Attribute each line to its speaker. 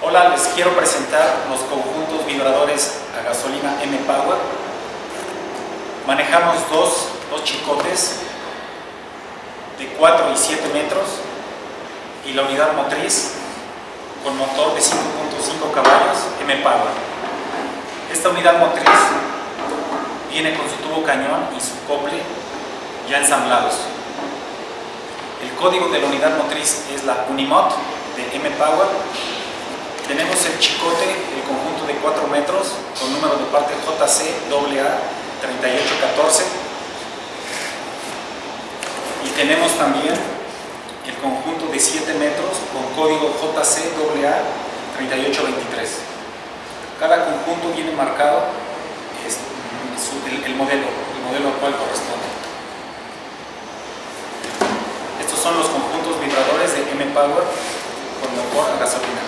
Speaker 1: Hola, les quiero presentar los conjuntos vibradores a gasolina M-Power. Manejamos dos chicotes de 4 y 7 metros y la unidad motriz con motor de 5.5 caballos M-Power. Esta unidad motriz viene con su tubo cañón y su cople ya ensamblados. El código de la unidad motriz es la Unimod de M-Power. Tenemos el chicote, el conjunto de 4 metros con número de parte JC AA 3814, y tenemos también el conjunto de 7 metros con código JC AA 3823. Cada conjunto viene marcado el modelo al cual corresponde. Estos son los conjuntos vibradores de M-Power con motor a gasolina.